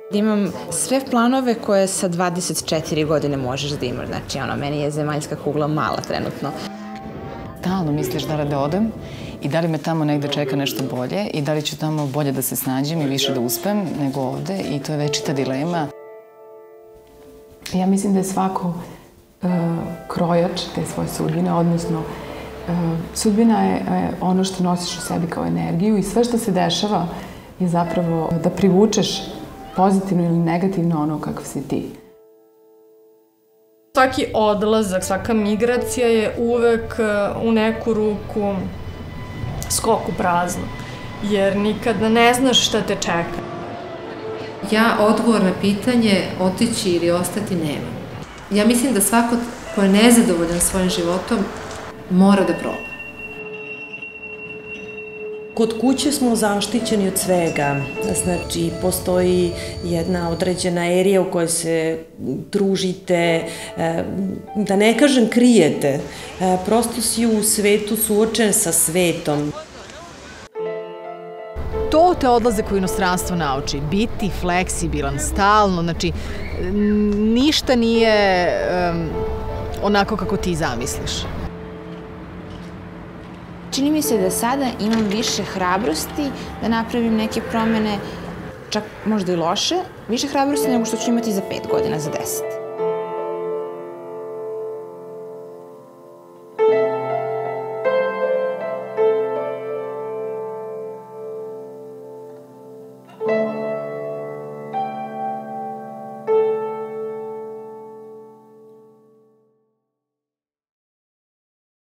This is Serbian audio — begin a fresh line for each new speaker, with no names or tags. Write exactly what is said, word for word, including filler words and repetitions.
Imam sve planove koje sa dvadeset četiri godine možeš da imaš. Znači, ono, meni je zemaljska kugla mala trenutno.
Stalno misliš da li da odem i da li me tamo negde čeka nešto bolje i da li ću tamo bolje da se snađem i više da uspem nego ovde i to je večita dilema.
Ja mislim da je svako uh, krojač te svoje sudbine, odnosno uh, sudbina je uh, ono što nosiš u sebi kao energiju i sve što se dešava je zapravo da privučeš pozitivno ili negativno ono kakav si ti.
Svaki odlazak, svaka migracija je uvek u neku ruku skok u prazno, jer nikada ne znaš šta te čeka.
Ja odgovor na pitanje otići ili ostati nemam. Ja mislim da svako ko je nezadovoljan svojim životom mora da proba.
Kod kuće smo zaštićeni od svega, znači postoji jedna određena erija u kojoj se družite, da ne kažem krijete, prosto si u svetu suočen sa svetom.
To te odlazak u inostranstvo nauči, biti fleksibilan, stalno, znači ništa nije um, onako kako ti zamisliš.
Čini mi se da sada imam više hrabrosti da napravim neke promene, čak možda i loše, više hrabrosti nego što ću imati za pet godina, za deset.